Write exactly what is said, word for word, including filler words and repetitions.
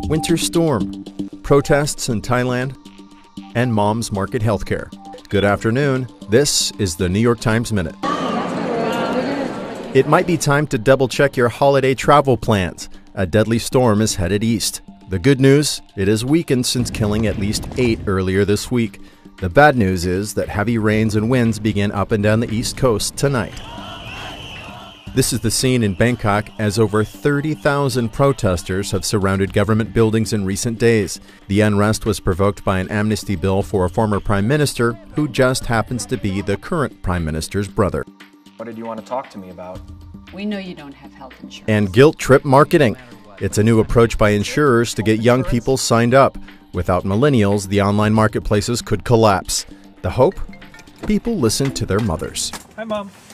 winter storm, protests in Thailand, and moms market healthcare. Good afternoon. This is the New York Times Minute. It might be time to double-check your holiday travel plans. A deadly storm is headed east. The good news, it has weakened since killing at least eight earlier this week. The bad news is that heavy rains and winds begin up and down the east coast tonight. This is the scene in Bangkok as over thirty thousand protesters have surrounded government buildings in recent days. The unrest was provoked by an amnesty bill for a former prime minister who just happens to be the current prime minister's brother. What did you want to talk to me about? We know you don't have health insurance. And guilt trip marketing. It's a new approach by insurers to get young people signed up. Without millennials, the online marketplaces could collapse. The hope? People listen to their mothers. Hi, Mom.